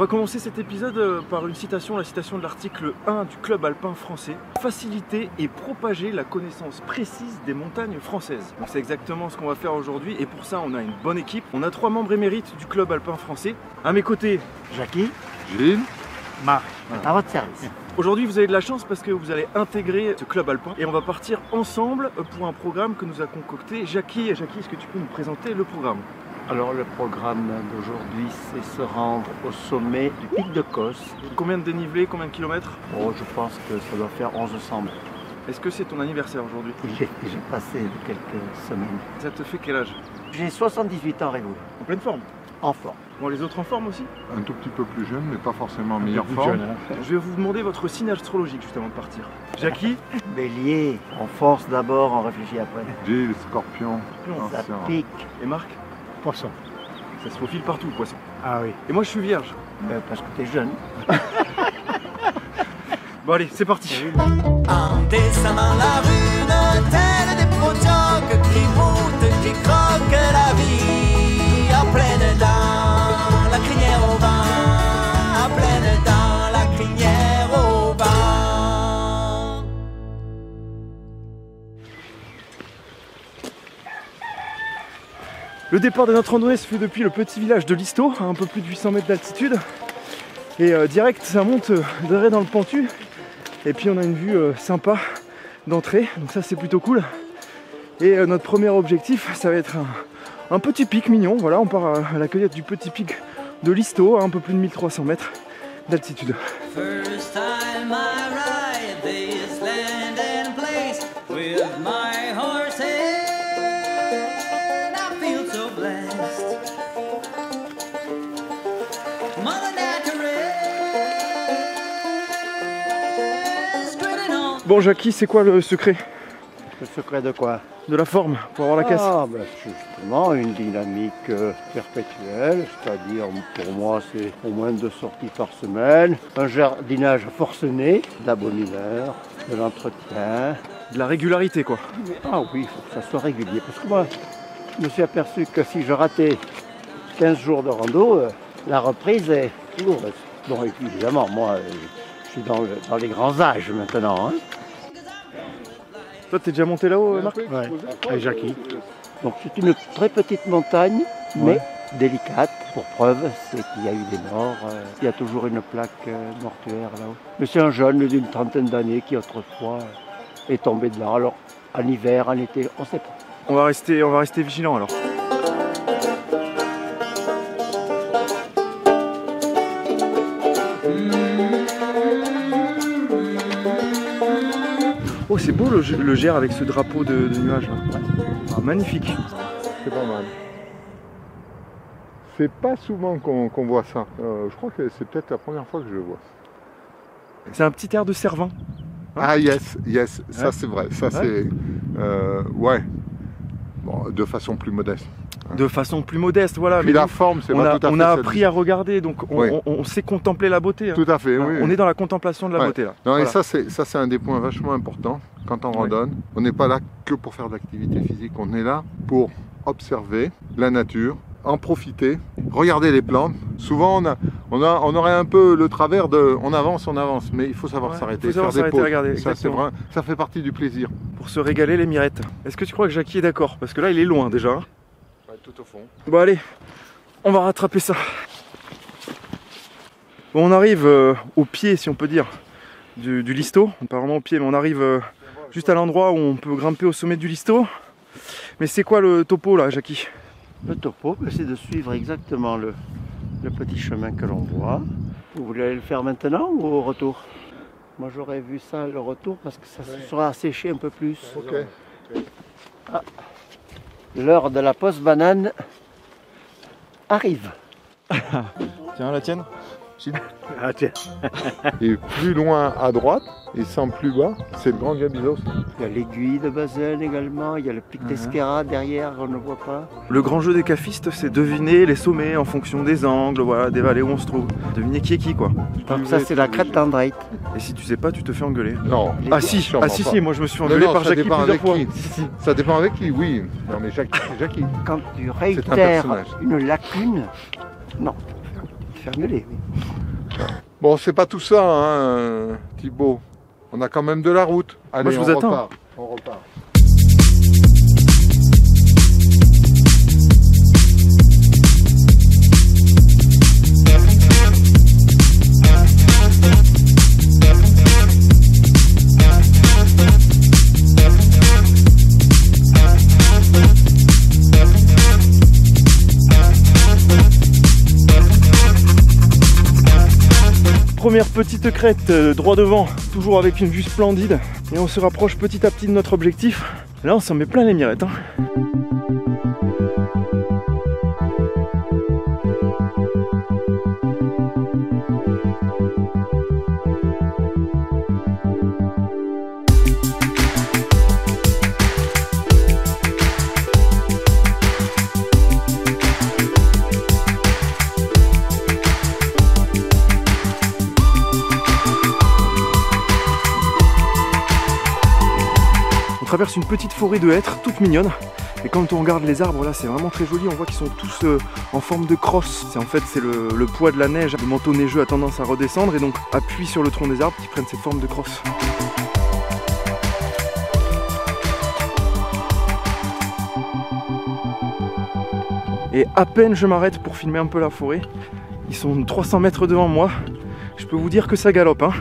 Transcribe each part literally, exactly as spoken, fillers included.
va commencer cet épisode par une citation, la citation de l'article un du Club Alpin Français. Faciliter et propager la connaissance précise des montagnes françaises. Donc c'est exactement ce qu'on va faire aujourd'hui et pour ça on a une bonne équipe. On a trois membres émérites du Club Alpin Français. À mes côtés, Jackie, Gilles, Marc, à votre service. aujourd'hui vous avez de la chance parce que vous allez intégrer ce Club Alpin et on va partir ensemble pour un programme que nous a concocté Jackie. Jackie, est-ce que tu peux nous présenter le programme ? Alors le programme d'aujourd'hui, c'est se rendre au sommet du pic de Causse. Combien de dénivelé, combien de kilomètres ? Oh, je pense que ça doit faire onze cents mètres. Est-ce que c'est ton anniversaire aujourd'hui ? J'ai déjà passé de quelques semaines. Ça te fait quel âge ? J'ai soixante-dix-huit ans révolus. En pleine forme. En forme. Bon, les autres en forme aussi ? un tout petit peu plus jeune, mais pas forcément en meilleure Plus forme. jeune, hein. Je vais vous demander votre signe astrologique juste avant de partir. Jackie ? Bélier, on force d'abord, on réfléchit après. Gilles, Scorpion, Ça Ancien. pique. Et Marc ? Poisson. Ça se faufile partout, le poisson. Ah oui. Et moi, je suis vierge. Ben, parce que t'es jeune. Bon, allez, c'est parti. En descendant la rue, tel des protoques qui boutent, qui croquent la vie. À pleine dents, la crinière au vent. À pleine dents, la crinière au vent. Le départ de notre randonnée se fait depuis le petit village de Listo, à un peu plus de huit cents mètres d'altitude. Et euh, direct, ça monte euh, direct dans le pentu. Et puis on a une vue euh, sympa d'entrée, donc ça c'est plutôt cool. Et euh, notre premier objectif, ça va être un, un petit pic mignon. Voilà, on part à, à la cueillette du petit pic de Listo, à un peu plus de mille trois cents mètres d'altitude. First time I ride this land and place with my horse and I feel so blessed. Mother Nature is grinning on. Bon Jackie, c'est quoi le secret Le secret de quoi? de la forme pour avoir la caisse? Ah, ben, justement, une dynamique euh, perpétuelle, c'est-à-dire pour moi c'est au moins deux sorties par semaine, un jardinage forcené, de la bonne humeur, de l'entretien. De la régularité quoi. Ah oui, il faut que ça soit régulier, parce que moi je me suis aperçu que si je ratais quinze jours de rando, euh, la reprise est lourde. Bon, et puis évidemment, moi euh, je suis dans, le- dans les grands âges maintenant. Hein. Toi t'es déjà monté là-haut Marc? Ouais. Et Jackie. Donc c'est une très petite montagne, mais délicate. Pour preuve, c'est qu'il y a eu des morts. euh, il y a toujours une plaque euh, mortuaire là-haut. Mais c'est un jeune d'une trentaine d'années qui autrefois euh, est tombé de là. Alors, en hiver, en été, on ne sait pas. On va rester, on va rester vigilant alors. Oh c'est beau le, le Gers avec ce drapeau de, de nuages là. Ah, magnifique. C'est pas mal. C'est pas souvent qu'on qu'on voit ça. Euh, je crois que c'est peut-être la première fois que je le vois. C'est un petit air de Cervin. Ah yes, yes, ça Ouais. c'est vrai. Ça Ouais. c'est... euh, ouais. Bon, de façon plus modeste. De façon plus modeste, voilà. Puis mais la nous, forme, c'est on pas a, tout à on fait a ça. appris à regarder, donc on, Oui. on- on sait contempler la beauté. hein. Tout à fait, Hein, oui. On est dans la contemplation de la Ouais. beauté là. Non, Voilà. et ça c'est ça c'est un des points vachement importants quand on Ouais. randonne. On n'est pas là que pour faire de l'activité physique, on est là pour observer la nature, en profiter, regarder les plantes. Souvent on a on a on aurait un peu le travers de on avance, on avance, mais il faut savoir Ouais, s'arrêter, faut savoir faire des s'arrêter, pauses. regarder, ça c'est exactement. vrai, ça fait partie du plaisir. Pour se régaler les mirettes. Est-ce que tu crois que Jackie est d'accord? Parce que là il est loin déjà. hein. Tout au fond. Bon allez, on va rattraper ça. Bon on arrive euh, au pied si on peut dire du, du Listo. On part vraiment au pied mais on arrive euh, juste à l'endroit où on peut grimper au sommet du Listo. Mais c'est quoi le topo là Jackie? Le topo, ben, c'est de suivre exactement le, le petit chemin que l'on voit. Vous voulez aller le faire maintenant ou au retour? Moi j'aurais vu ça le retour parce que ça se sera asséché un peu plus. Ok. L'heure de la pause banane arrive. Tiens la tienne. Ah tiens. Et plus loin à droite, et sans plus bas, c'est le Grand Gabilos. Il y a l'aiguille de Bazen également, il y a le pic d'Esquerra derrière, on ne voit pas. Le grand jeu des cafistes c'est deviner les sommets en fonction des angles, voilà, des vallées où on se trouve. Deviner qui est qui quoi. Donc ça c'est la crête d'Andreit. Et si tu sais pas tu te fais engueuler. Non. Ah si, sûrement ah si pas. si, moi je me suis Non, engueulé non, par ça Jackie dépend plusieurs avec fois. qui. Si, si. Ça dépend avec qui, oui. Non mais Jackie, c'est Jackie. Quand tu un réitères personnage. une lacune, non, fermez-les. Oui. Bon, c'est pas tout ça, hein, Thibaut. On a quand même de la route. Allez, Moi, je vous on attends. repart. On repart. Première petite crête, euh, droit devant, toujours avec une vue splendide. Et on se rapproche petit à petit de notre objectif. Là, on s'en met plein les mirettes. Hein. On traverse une petite forêt de hêtres, toute mignonne. Et quand on regarde les arbres là, c'est vraiment très joli. On voit qu'ils sont tous euh, en forme de crosse. C'est en fait c'est le, le poids de la neige. Le manteau neigeux a tendance à redescendre et donc appuie sur le tronc des arbres qui prennent cette forme de crosse. Et à peine je m'arrête pour filmer un peu la forêt. Ils sont trois cents mètres devant moi. Je peux vous dire que ça galope. Hein.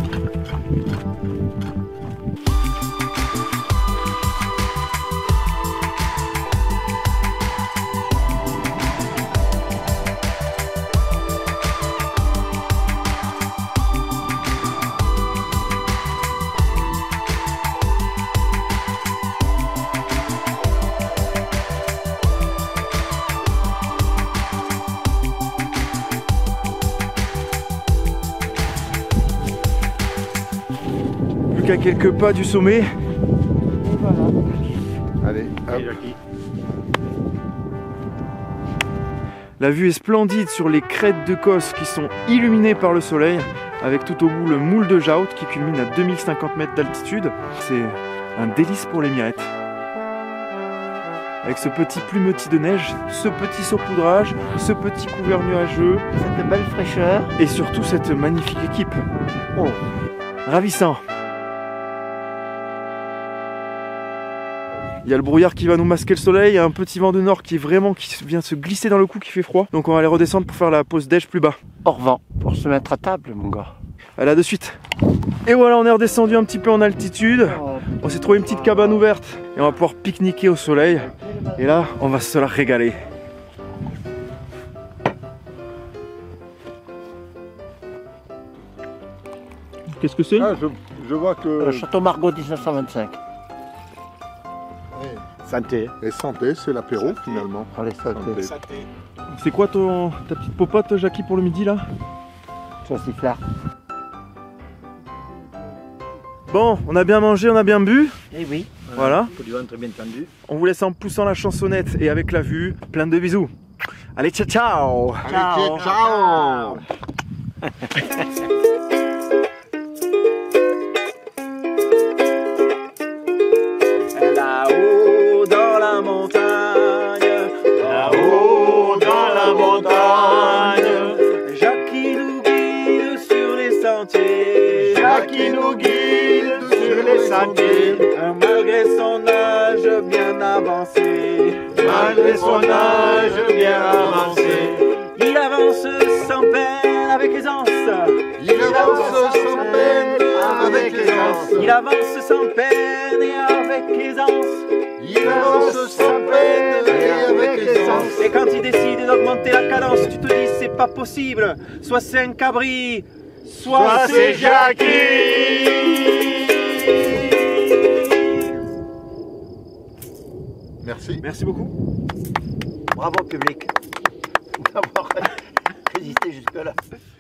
Plus qu'à quelques pas du sommet. Allez, hop. La vue est splendide sur les crêtes de Causse qui sont illuminées par le soleil, avec tout au bout le moule de Jaout qui culmine à deux mille cinquante mètres d'altitude. C'est un délice pour les mirettes. Avec ce petit plumetis de neige, ce petit saupoudrage, ce petit couvert nuageux, Cette belle fraîcheur. et surtout cette magnifique équipe. Oh. Ravissant. Il y a le brouillard qui va nous masquer le soleil, il y a un petit vent de nord qui est vraiment qui vient se glisser dans le cou, qui fait froid. Donc on va aller redescendre pour faire la pause déj plus bas. Hors vent. Pour se mettre à table, mon gars. À là de suite. Et voilà, on est redescendu un petit peu en altitude. On s'est trouvé une petite cabane ouverte et on va pouvoir pique-niquer au soleil. Et là, on va se la régaler. Qu'est-ce que c'est? Ah, je, je vois que Le Château Margaux mille neuf cent vingt-cinq. Santé. les santé, c'est l'apéro finalement. Allez, ça, Santé. C'est quoi ton, ta petite popote, Jackie, pour le midi là? sauciflard. Bon, on a bien mangé, on a bien bu. Eh oui. Voilà. Pour du ventre bien tendu. On vous laisse en poussant la chansonnette et avec la vue. Plein de bisous. Allez, ciao ciao! Allez, ciao. Là-haut dans la montagne, Là-haut dans la montagne, Jackie nous guide sur les sentiers. Jackie nous guide sur les sentiers. Malgré son âge bien avancé, Malgré son âge bien avancé, il avance sans peine avec aisance. Il avance sans peine avec aisance. Il avance sans peine et avec aisance. Il avance sans peine et avec aisance. Et quand il décide d'augmenter la cadence, tu te dis c'est pas possible. Soit c'est un cabri, soit, Soit c'est Jackie. Merci. Merci beaucoup. Bravo, public. D'avoir résisté jusque-là.